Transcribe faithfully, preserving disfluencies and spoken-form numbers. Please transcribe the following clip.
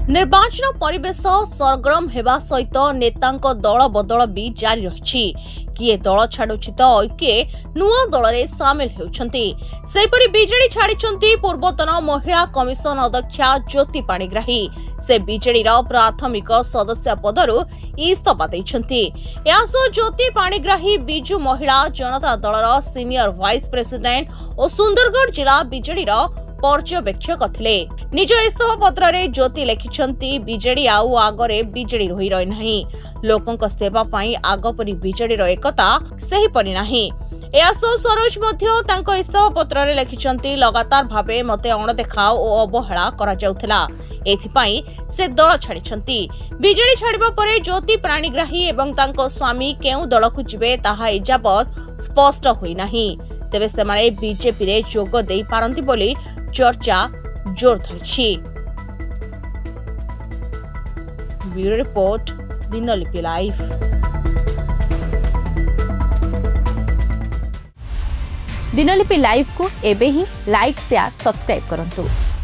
निर्वाचन परिवेश सरगरम हेबा सहित नेतांक दल बदल भी जारी रही। किए दल छाड़ुछि तो ऐके नुआ दल रे सामिल होउछंती। सेपरि बीजेडी छाड़िछंती पूर्वतन महिला कमिशन अध्यक्षा ज्योति पाणिग्राही। से बीजेडी रा प्राथमिक सदस्य पदरु इस्तीफा दैछंती। यासो ज्योति पाणिग्राही बिजु महिला जनता दल रा सीनियर वाइस प्रेसिडेंट और सुंदरगढ़ जिला बीजेडी रा पर्यवेक्षक थिले। निज इस्तीफा पत्र रे ज्योति लिखिछंती बीजेडी आउ आगरे बीजेडी रही रही नाही। लोकंक सेवा पई आगपरी बीजेडी रो एकता सही परि नाही। यासो सरोज मध्य तांको इस्तीफा पत्र रे लिखिछंती लगातार भाबे मते अणदेखा ओ अवहेला करा जाउथला। एथिपाई से दल छाड़िछंती। बीजेडी छाड़िबा परे ज्योति पाणिग्राही एवं तांको स्वामी केउ दल को जिवे ताहा इजाबत स्पष्ट होई नाही। तेबे सेमाने बीजेपी रे जोग देई पारंती बोली चर्चा जोर धरिछि। Bureau report Dinalipi live. Dinalipi live को एबे ही लाइक शेयर सब्सक्राइब करंतु।